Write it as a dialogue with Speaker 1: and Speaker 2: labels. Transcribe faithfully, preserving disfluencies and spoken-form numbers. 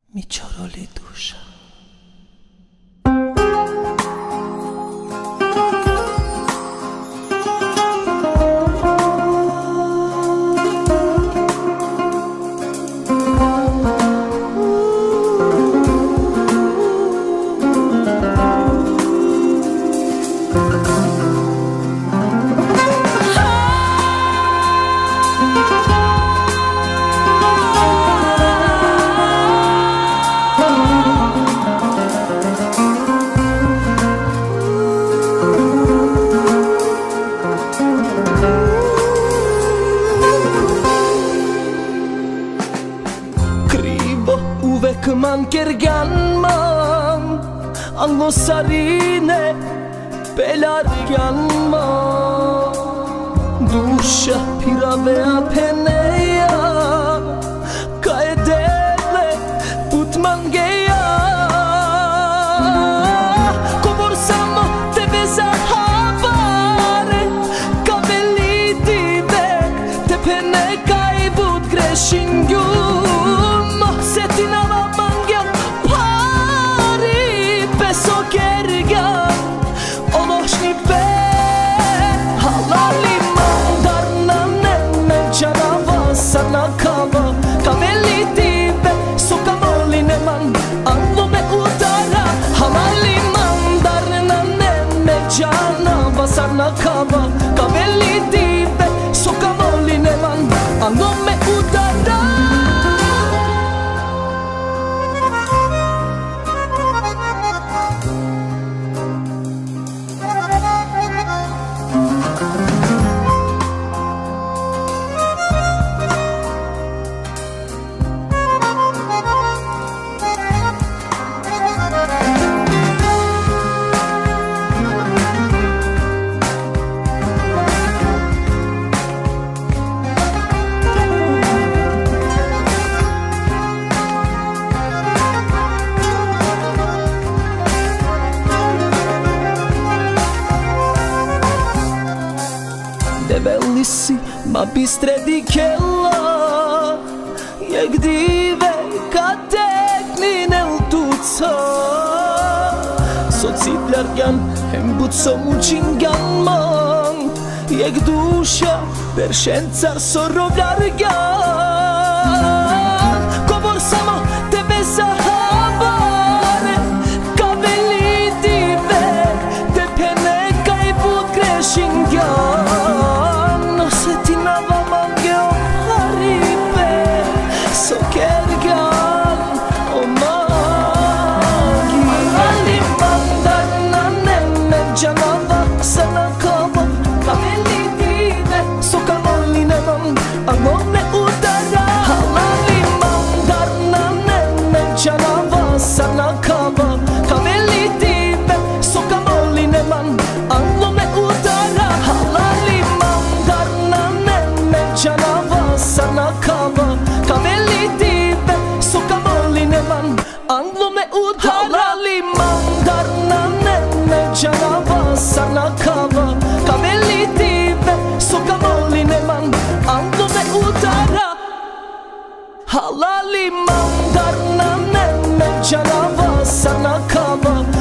Speaker 1: mi cioroli duša.
Speaker 2: Uvek man kergan man Ango sarine pelargan man Dusha piravea peneja Ka e dele putman geja Komor samo te veza havare Ka veliti vek te pene ka i but greshin gjum Se ti nava mangja pari Peso kergan Ološni pe Halali mandarna neme Džanava sana kava Ka veliti ve Soka moli neman Anlo me udara Halali mandarna neme Džanava sana kava Ka veliti ve Soka moli neman Anlo me udara Debeli si, ma bistre di kella Jak dive kad teknine u tuca So ciplargan, hem buco mučingan man Jak duša, peršencar so rovljargan Govor samo tebe zahavare Ka veliti vek, te pene kaj bud grešingan Halali mandarna neme Džanava sana kava Ka veliti ve Soka moli neman Anlo me udara Halali mandarna neme Džanava sana kava